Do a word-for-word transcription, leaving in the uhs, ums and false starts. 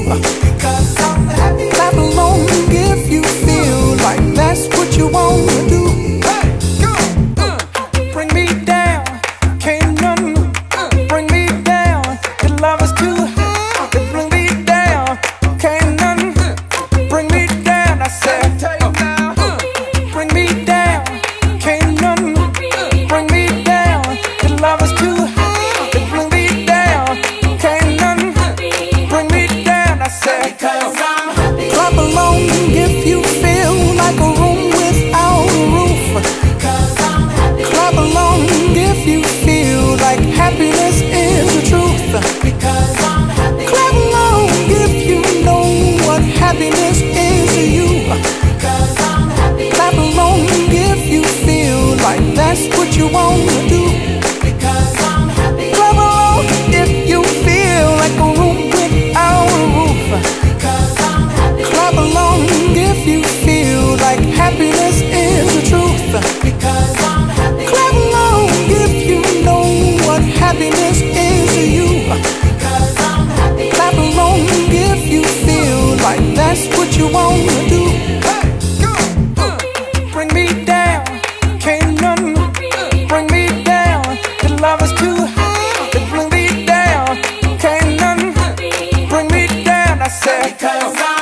Because I'm happy. Clap along if you feel like that's what you want to do. Hey, go on. Uh, bring me down, can't none uh, bring me down. Your love is too high to bring me down. Can't none uh, bring me down. I said, uh, uh, bring me down, can't none uh, bring me down. Your love is too high to bring me down. Can't none uh, bring me down. I said, because I'm happy. Clap along if you feel like a room without a roof. Because I'm happy. Clap along if you feel like happiness is the truth. Because I'm happy. Clap along if you know what happiness is to you. Because I'm happy. Clap along if you feel like that's what you want to do. Because I'm happy. Clap along if you feel like a room without a roof. Because I'm happy. Clap along if you feel like happiness is the truth. Because I'm happy. Clap along if you know what happiness is to you. Because I'm happy. Clap along if you feel like that's what you want to do. Hey, go on. Uh, bring me down, can't none uh, bring me down. Your love is too high to bring me down. Can't none uh, bring me down. I said, because I'm